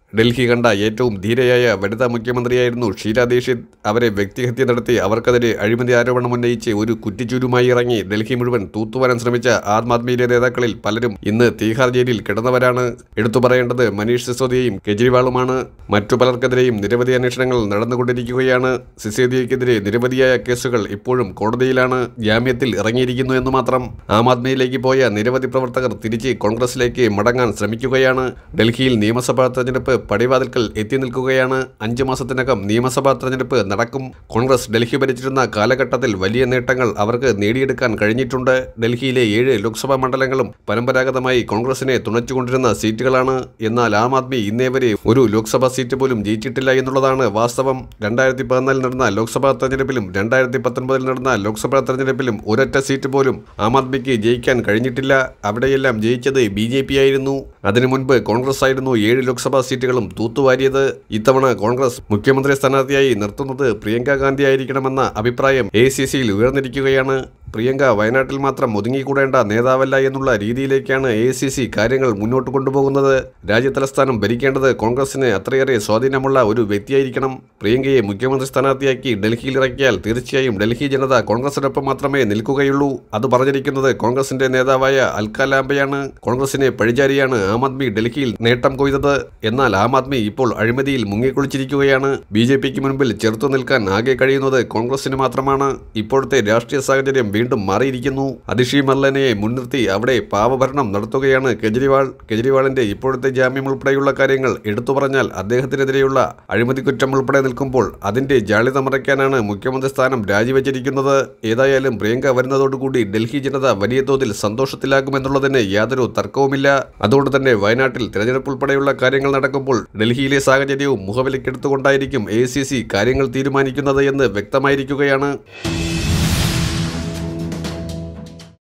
ഡൽഹി കണ്ട ഏറ്റവും ധീരയായ വനിതാ മുഖ്യമന്ത്രിയായിരുന്നു ഷീലാ ദീക്ഷിത്. അവരെ വ്യക്തിഹത്യ നടത്തി അവർക്കെതിരെ അഴിമതി ആരോപണം ഉന്നയിച്ച് ഒരു കുറ്റിച്ചൂരുമായി ഇറങ്ങി ഡൽഹി മുഴുവൻ തൂത്തുവാരാൻ ശ്രമിച്ച ആം ആദ്മിയിലെ നേതാക്കളിൽ പലരും ഇന്ന് തീഹാർ ജയിലിൽ കിടന്നവരാണ്. എടുത്തു പറയേണ്ടത് മനീഷ് സിസോദിയയും കെജ്രിവാളുമാണ്. മറ്റു പലർക്കെതിരെയും നിരവധി അന്വേഷണങ്ങൾ നടന്നുകൊണ്ടിരിക്കുകയാണ്. സിസോദിയയ്ക്കെതിരെ നിരവധിയായ കേസുകൾ ഇപ്പോഴും കോടതിയിലാണ്. ജാമ്യത്തിൽ ഇറങ്ങിയിരിക്കുന്നു എന്ന് മാത്രം. ആം ആദ്മിയിലേക്ക് പോയ നിരവധി പ്രവർത്തകർ തിരിച്ച് കോൺഗ്രസിലേക്ക് മടങ്ങാൻ ശ്രമിക്കുകയാണ്. ഡൽഹിയിൽ നിയമസഭാ തെരഞ്ഞെടുപ്പ് പടിവാതിൽക്കൽ എത്തി നിൽക്കുകയാണ്. 5 മാസത്തിനകം നിയമസഭാ തെരഞ്ഞെടുപ്പ് നടക്കും. കോൺഗ്രസ് ഡൽഹി ഭരിച്ചിരുന്ന കാലഘട്ടത്തിൽ വലിയ നേട്ടങ്ങൾ അവർക്ക് നേടിയെടുക്കാൻ കഴിഞ്ഞിട്ടുണ്ട്. ഡൽഹിയിലെ 7 ലോക്സഭാ മണ്ഡലങ്ങളും പരമ്പരാഗതമായി കോൺഗ്രസിനെ തുണച്ചുകൊണ്ടിരുന്ന സീറ്റുകളാണ്. എന്നാൽ ആം ആദ്മി ഇന്നേ വരെ ഒരു ലോക്സഭാ സീറ്റ് പോലും ജയിച്ചിട്ടില്ല എന്നുള്ളതാണ് വാസ്തവം. 2014 നടന്ന ലോക്സഭാ തെരഞ്ഞെടുപ്പിലും 2019 നടന്ന ലോക്സഭാ തെരഞ്ഞെടുപ്പിലും ഒരൊറ്റ സീറ്റ് പോലും ആം ആദ്മിക്ക് ജയിക്കാൻ കഴിഞ്ഞിട്ടില്ല. അവിടെയെല്ലാം ജയിച്ചത് BJP ആയിരുന്നു. അതിനു മുൻപ് കോൺഗ്രസ് ആയിരുന്നു 7 ലോക്സഭാ സീറ്റുകളും തൂത്തുവാരിയത്. ഇത്തവണ കോൺഗ്രസ് മുഖ്യമന്ത്രി സ്ഥാനാർത്ഥിയായി നിർത്തുന്നത് പ്രിയങ്ക ഗാന്ധി ആയിരിക്കണമെന്ന അഭിപ്രായം AICCയിൽ ഉയർന്നിരിക്കുകയാണ്. പ്രിയങ്ക വയനാട്ടിൽ മാത്രം ഒതുങ്ങിക്കൂടേണ്ട നേതാവല്ല എന്നുള്ള രീതിയിലേക്കാണ് AICC കാര്യങ്ങൾ മുന്നോട്ട് കൊണ്ടുപോകുന്നത്. രാജ്യതലസ്ഥാനം ഭരിക്കേണ്ടത് കോൺഗ്രസിന് അത്രയേറെ സ്വാധീനമുള്ള ഒരു വ്യക്തിയായിരിക്കണം. പ്രിയങ്കയെ മുഖ്യമന്ത്രി സ്ഥാനാർത്ഥിയാക്കി ഡൽഹിയിൽ ഇറക്കിയാൽ തീർച്ചയായും ഡൽഹി ജനത കോൺഗ്രസിനൊപ്പം മാത്രമേ നിൽക്കുകയുള്ളൂ. അത് പറഞ്ഞിരിക്കുന്നത് കോൺഗ്രസിന്റെ നേതാവായ അൽക്ക ലാംബയാണ്. കോൺഗ്രസിനെ പഴിചാരിയാണ് ആം ആദ്മി ഡൽഹിയിൽ നേട്ടം കൊയ്തത്. എന്നാൽ ആം ആദ്മി ഇപ്പോൾ അഴിമതിയിൽ മുങ്ങിക്കുളിച്ചിരിക്കുകയാണ്. BJPക്ക് മുൻപിൽ ചെറുത്തു നിൽക്കാൻ ആകെ കഴിയുന്നത് കോൺഗ്രസിന് മാത്രമാണ്. ഇപ്പോഴത്തെ രാഷ്ട്രീയ സാഹചര്യം വീണ്ടും മാറിയിരിക്കുന്നു. അതിഷി മർലനയെ മുൻനിർത്തി അവിടെ പാവഭരണം നടത്തുകയാണ് കെജ്രിവാളിന്റെ ഇപ്പോഴത്തെ ജാമ്യം ഉൾപ്പെടെയുള്ള കാര്യങ്ങൾ എടുത്തു പറഞ്ഞാൽ അദ്ദേഹത്തിനെതിരെയുള്ള അഴിമതി കുറ്റം ഉൾപ്പെടെ നിൽക്കുമ്പോൾ അതിന്റെ ജാള്യത മറയ്ക്കാനാണ് മുഖ്യമന്ത്രി സ്ഥാനം രാജിവെച്ചിരിക്കുന്നത്. ഏതായാലും പ്രിയങ്ക വരുന്നതോടുകൂടി ഡൽഹി ജനത വലിയ തോതിൽ സന്തോഷത്തിലാകുമെന്നുള്ളതിന് യാതൊരു തർക്കവുമില്ല. അതുകൊണ്ട് തന്നെ വയനാട്ടിൽ തിരഞ്ഞെടുപ്പ് ഉൾപ്പെടെയുള്ള കാര്യങ്ങൾ നടക്കുമ്പോൾ ഡൽഹിയിലെ സാഹചര്യവും മുഖവിലക്കെടുത്തുകൊണ്ടായിരിക്കും AICC കാര്യങ്ങൾ തീരുമാനിക്കുന്നത് എന്ന് വ്യക്തമായിരിക്കുകയാണ്.